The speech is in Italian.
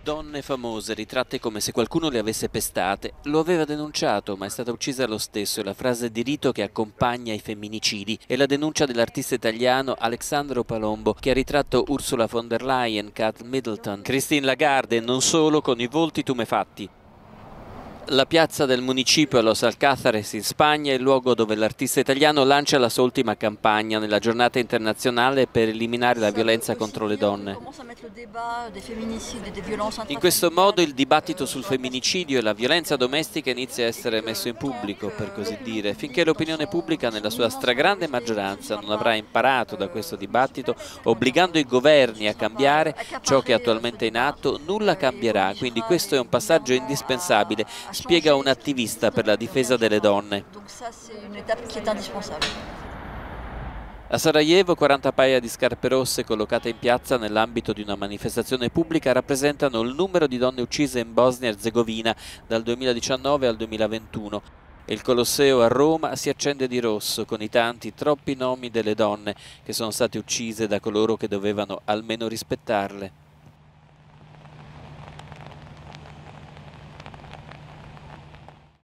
Donne famose ritratte come se qualcuno le avesse pestate. Lo aveva denunciato, ma è stata uccisa lo stesso. È la frase di rito che accompagna i femminicidi. È la denuncia dell'artista italiano Alexandro Palombo, che ha ritratto Ursula von der Leyen, Kate Middleton, Christine Lagarde e non solo, con i volti tumefatti. La piazza del municipio a Los Alcázares in Spagna è il luogo dove l'artista italiano lancia la sua ultima campagna nella giornata internazionale per eliminare la violenza contro le donne. In questo modo il dibattito sul femminicidio e la violenza domestica inizia a essere messo in pubblico, per così dire, finché l'opinione pubblica nella sua stragrande maggioranza non avrà imparato da questo dibattito, obbligando i governi a cambiare ciò che è attualmente in atto, nulla cambierà, quindi questo è un passaggio indispensabile, spiega un attivista per la difesa delle donne. A Sarajevo 40 paia di scarpe rosse collocate in piazza nell'ambito di una manifestazione pubblica rappresentano il numero di donne uccise in Bosnia-Herzegovina dal 2019 al 2021. E il Colosseo a Roma si accende di rosso con i tanti, troppi nomi delle donne che sono state uccise da coloro che dovevano almeno rispettarle.